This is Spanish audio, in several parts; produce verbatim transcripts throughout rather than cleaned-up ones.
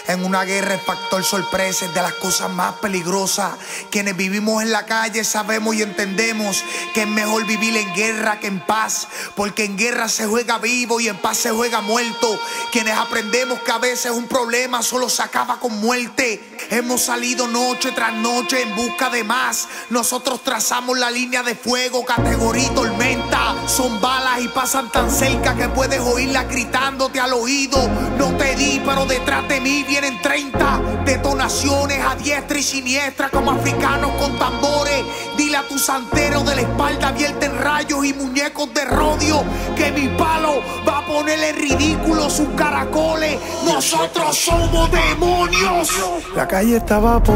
En una guerra el factor sorpresa es de las cosas más peligrosas. Quienes vivimos en la calle sabemos y entendemos que es mejor vivir en guerra que en paz, porque en guerra se juega vivo y en paz se juega muerto. Quienes aprendemos que a veces un problema solo se acaba con muerte. Hemos salido noche tras noche en busca de más. Nosotros trazamos la línea de fuego, categoría tormenta. Son balas y pasan tan cerca que puedes oírlas gritándote al oído. No te di, pero detrás de mí vienen treinta detonaciones a diestra y siniestra como africanos con tambores. Dile a tu santero de la espalda abierta en rayos y muñecos de rodio que mi palo va a poner en ridículo sus caracoles. Nosotros somos demonios. La calle está a vapor,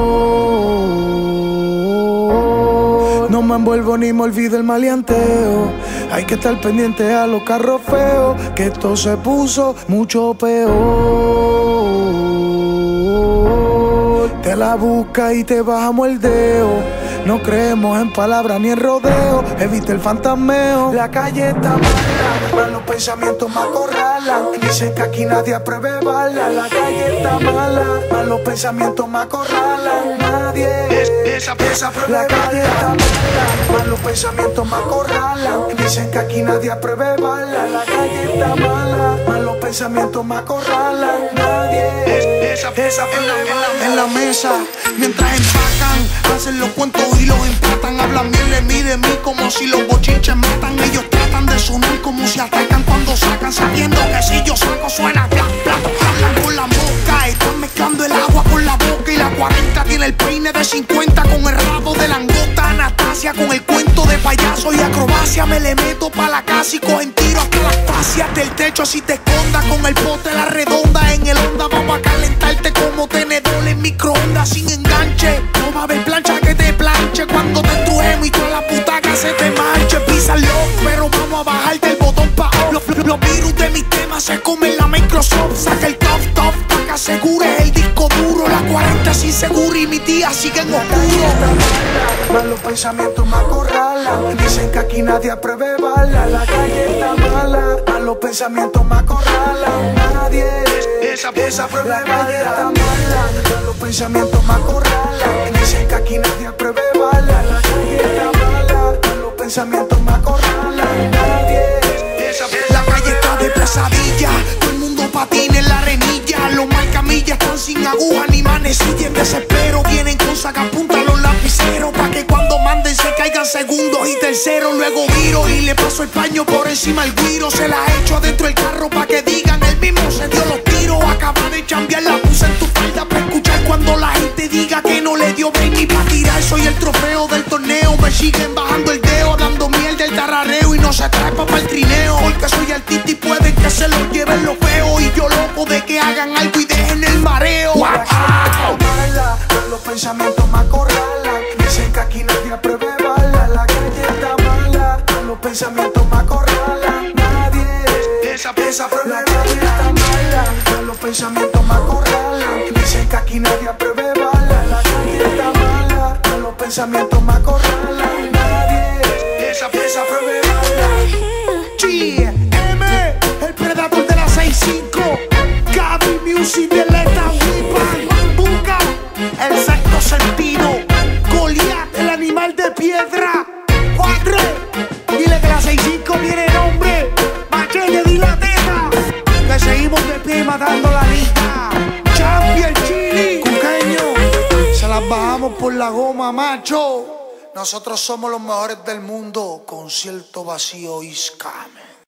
no me envuelvo ni me olvido el maleanteo. Hay que estar pendiente a los carros feos, que esto se puso mucho peor. Te la busca y te bajamos el dedo. No creemos en palabras ni en rodeo. Evita el fantasmeo. La calle está mala, mas los pensamientos me acorralan. Dicen que aquí nadie apruebe bala. La calle está mala, mas los pensamientos me acorralan. Nadie Esa, esa La calle está mala, mas los pensamientos me acorralan. Dicen que aquí nadie apruebe bala. La calle está mala, mas los pensamientos me acorralan. Nadie Esa, esa en, la, en, la, en la mesa, mientras empacan, hacen los cuentos y los empatan. Hablan bien de mí, de mí, como si los bochinches matan. Ellos tratan de sonar como si atacan cuando sacan, sabiendo que si yo saco suena bla, bla. Hablan con la boca, están mezclando el agua con la boca. Y la cuarenta tiene el peine de cincuenta con el rabo de langota. Anastasia con el cuento de payaso y acrobacia. Me le meto pa' la casa y cogen tiro hasta las fascias del techo. Así te escondas con el pote la redonda. En el onda vamos a calentarte como tenedor en microondas sin enganche. No va a haber plancha que te planche cuando te entrujemos y toda la puta que se te marche. Písalo, pero vamos a bajarte el botón pa' off. Los, los, los virus de mis temas se comen la Microsoft. Saca el top top pa' que asegures el disco duro. La cuarenta es insegura y mi tía sigue en oscuro. Mas los pensamientos me acorralan. Dicen que aquí nadie apruebe bala. La calle está mala, mas los pensamientos me acorralan. Nadie Esa, esa La calle está mala, mas los pensamientos me acorralan. Dicen que aquí nadie apruebe bala. La calle está mala, mas los pensamientos me acorralan. Nadie La calle está de pesadilla, todo el mundo patina en la arenilla. Los marcamillas están sin aguja ni manecilla. En desespero vienen con sacapunta los lapiceros, pa' que cuando manden se caigan segundos y terceros. Luego viro y le paso el paño por encima al guiro. Se la echo adentro del carro pa' que digan el mismo se dio los tiros. Acaba de chambear, la puse en tu falda pa' escuchar cuando la gente diga que no le dio break ni pa' tirar. Soy el trofeo del torneo, me siguen bajando el dedo, dando miel del tarareo y no se trae pa' el trineo. Porque soy artista y pueden que se lo lleven los feos. Y yo loco de que hagan algo y dejen el mareo. La calle está mala, mas los pensamientos me acorralan. Dicen que aquí nadie apruebe bala. La calle está mala, mas los pensamientos me acorralan. Nadie Esa, esa La calle está mala, mas los pensamientos me acorralan. Dicen que aquí nadie apruebe bala. La calle está mala, mas los pensamientos me acorralan. Nadie esa, esa apruebe bala. G M, el predator de la seis cinco, Gaby Music de Leta Whipan, Buca, el sexto sentido, Goliath, el animal de piedra, cuatro, dile que la seis cinco tiene nombre, Machete, di la teta, que seguimos de pie matando la lista, Champion Chili, Cuqueño, se las bajamos por la goma, macho. Nosotros somos los mejores del mundo. Concierto vacío is coming.